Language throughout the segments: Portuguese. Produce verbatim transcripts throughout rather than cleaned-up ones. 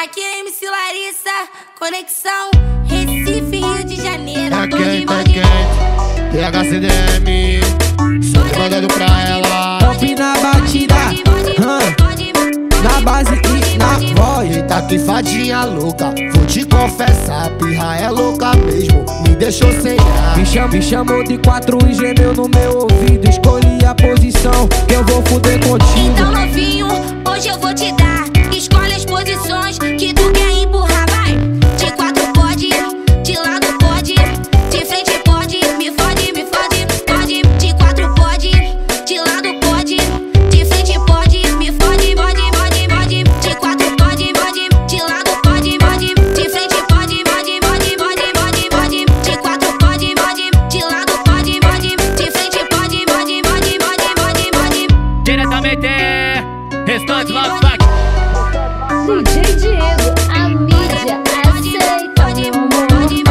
Aqui é M C Larissa, conexão Recife, Rio de Janeiro. Tá quente, tá quente, T H C D M, só mandando pra ela. Top na batida, hum, na base e na voz. Eita que fadinha louca, vou te confessar, pirra é louca mesmo, me deixou sem ar. Me chamou, me chamou de quatro e gemeu no meu ouvido. Escolhi a posição que eu vou fuder contigo. Então novinho, hoje eu vou te dar. Escolhe as posições que tu quer empurrar, vai. De quatro pode, de lado pode, de frente pode, me fode, me fode, pode. De quatro pode, de lado pode, de frente pode, me fode, pode, pode, pode. De quatro pode, pode, de lado pode, pode, de frente pode, pode, pode, pode, pode, pode. De quatro pode, pode, de lado pode, pode, de frente pode, pode, pode, pode, pode, pode. Diretamente, restante Love Pack. D J Diego, a mídia aceita, meu amor.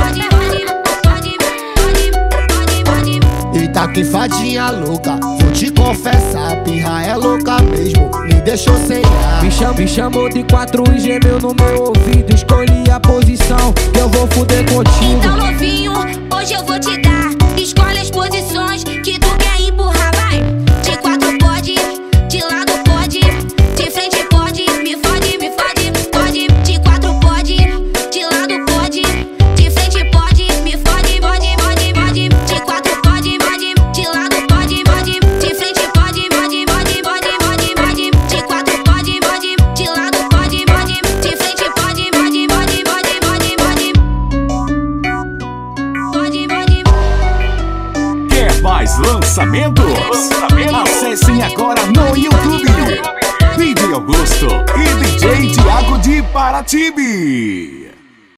Eita que fadinha louca, vou te confessar, pirra é louca mesmo, me deixou sem ar. Me chamou, me chamou de quatro e gemeu no meu ouvido. Escolhi a posição que eu vou fuder contigo. Então novinho, hoje eu vou te dar. Escolhe as posições que tu quer empurrar, vai. De quatro pode, de lado pode, de frente pode, me fode, me fode, pode. De quatro pode, de lado pode, de frente pode, me fode, pode, pode, pode. De quatro pode, pode, de lado pode, pode, de frente pode, pode, pode, pode, pode, pode. De quatro pode, pode, de lado pode, pode, de frente pode, pode, pode, pode, pode, pode. Pode, pode. Quer mais lançamentos? Lançamentos? Acessem agora no YouTube. Vídeo Augusto e D J Thiago de Paratibe.